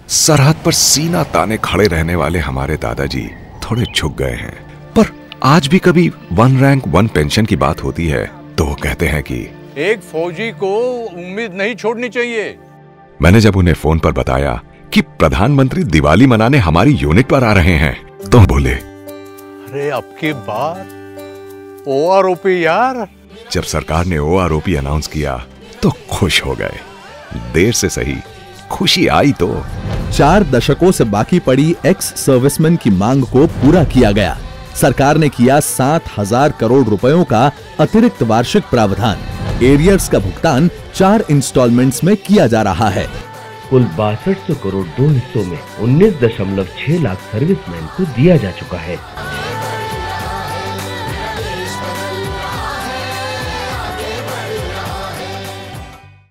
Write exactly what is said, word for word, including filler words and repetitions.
सरहद पर सीना ताने खड़े रहने वाले हमारे दादाजी थोड़े झुक गए हैं, पर आज भी कभी वन रैंक वन पेंशन की बात होती है तो वो कहते हैं कि एक फौजी को उम्मीद नहीं छोड़नी चाहिए। मैंने जब उन्हें फोन पर बताया कि प्रधानमंत्री दिवाली मनाने हमारी यूनिट पर आ रहे हैं तो बोले, अरे अब की बार ओ आर ओ पी यार। जब सरकार ने O R O P announce किया तो खुश हो गए। देर से सही खुशी आई तो। चार दशकों से बाकी पड़ी एक्स सर्विसमैन की मांग को पूरा किया गया। सरकार ने किया सात हजार करोड़ रुपयों का अतिरिक्त वार्षिक प्रावधान। एरियर्स का भुगतान चार इंस्टॉलमेंट्स में किया जा रहा है। कुल बासठ सौ करोड़ दो हिस्सों में उन्नीस दशमलव छह लाख सर्विसमैन को दिया जा चुका है।